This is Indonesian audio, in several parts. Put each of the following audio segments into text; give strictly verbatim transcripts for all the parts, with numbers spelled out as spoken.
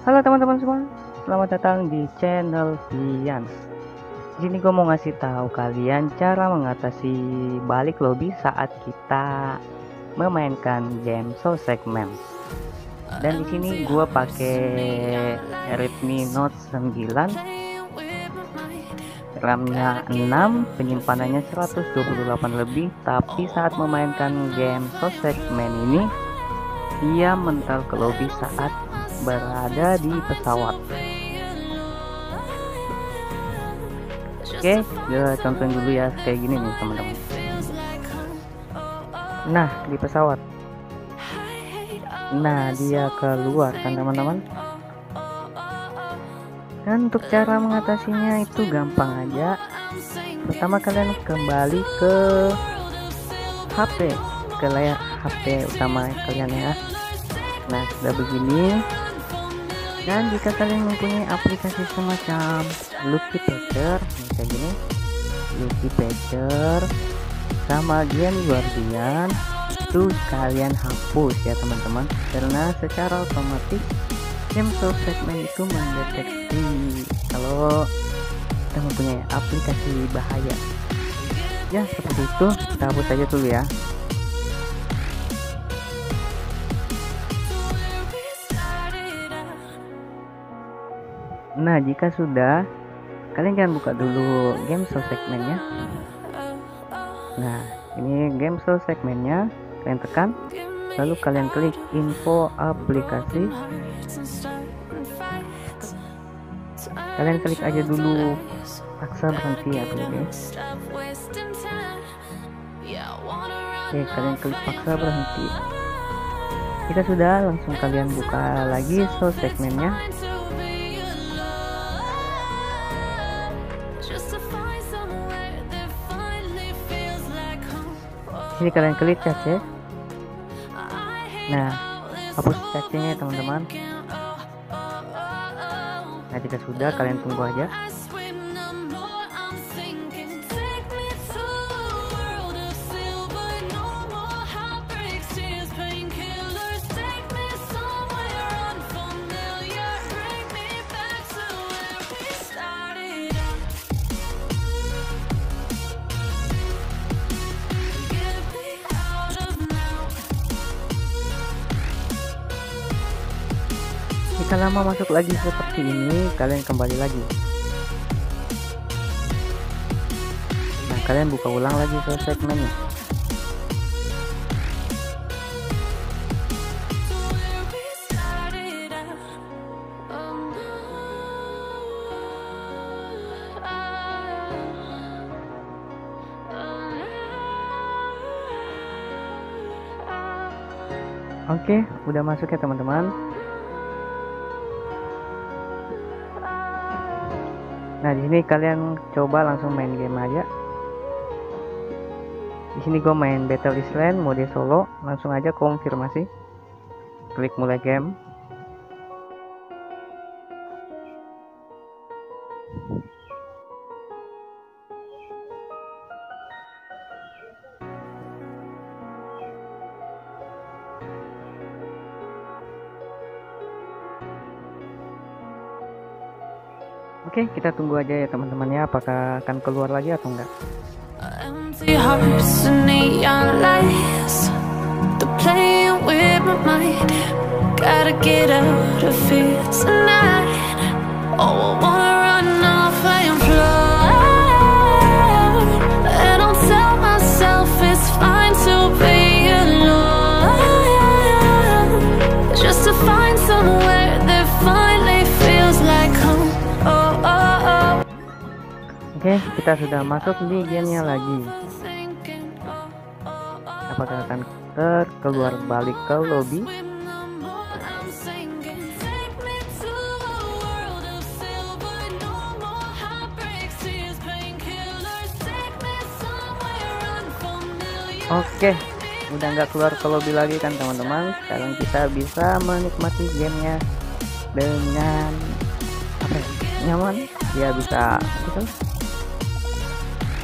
Halo teman-teman semua, selamat datang di channel Vian. Di sini gue mau ngasih tahu kalian cara mengatasi balik lobby saat kita memainkan game Soul Segment. Dan di sini gue pakai Redmi Note sembilan, RAM-nya enam, penyimpanannya seratus dua puluh delapan lebih. Tapi saat memainkan game Soul Segment ini, dia mental ke lobby saat berada di pesawat. Oke, kita contohin dulu ya, kayak gini nih teman-teman. Nah, di pesawat. Nah, dia keluar kan teman-teman. Dan untuk cara mengatasinya itu gampang aja. Pertama kalian kembali ke H P, ke layar H P utama kalian ya. Nah, sudah begini. Dan jika kalian mempunyai aplikasi semacam Lucky Patcher, kayak gini, Lucky Patcher sama Game Guardian, itu kalian hapus ya teman-teman, karena secara otomatis game Soul Segment itu mendeteksi kalau kita mempunyai aplikasi bahaya. Ya seperti itu, kita hapus aja dulu ya. Nah, jika sudah, kalian jangan buka dulu game Soul Segmentnya. Nah, ini game Soul Segmentnya, kalian tekan, lalu kalian klik info aplikasi. Kalian klik aja dulu paksa berhenti aplikasi. Oke, kalian klik paksa berhenti. Jika sudah, langsung kalian buka lagi Soul Segmentnya. Ini kalian klik cache. Nah, hapus cachenya teman-teman. Nah, jika sudah, kalian tunggu aja. Jika lama masuk lagi seperti ini, kalian kembali lagi. Nah, kalian buka ulang lagi ke segmennya. Oke, udah masuk ya teman-teman. Nah, di sini kalian coba langsung main game aja. Di sini gue main Battle Island mode solo, langsung aja konfirmasi. Klik mulai game. Oke, kita tunggu aja ya teman-temannya, apakah akan keluar lagi atau enggak. Oke, kita sudah masuk di gamenya lagi. Apakah akan terkeluar balik ke lobby? Oke, udah nggak keluar ke lobby lagi kan teman-teman. Sekarang kita bisa menikmati gamenya dengan apa ya, nyaman. Ya bisa gitu.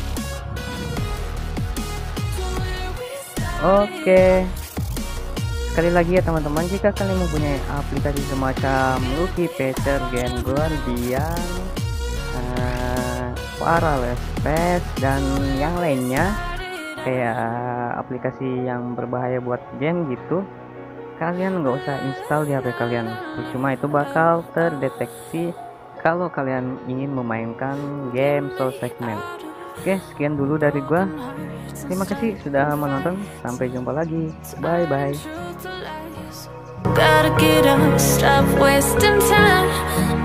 Oke, Sekali lagi ya teman-teman, jika kalian mempunyai aplikasi semacam Lucky Patcher, Game Guardian, uh, Parallel Space, dan yang lainnya kayak aplikasi yang berbahaya buat game gitu, kalian nggak usah install di H P kalian. Cuma itu bakal terdeteksi kalau kalian ingin memainkan game Soul Segment. Oke, sekian dulu dari gua. Terima kasih sudah menonton. Sampai jumpa lagi. Bye bye. Gotta get up, stop wasting time.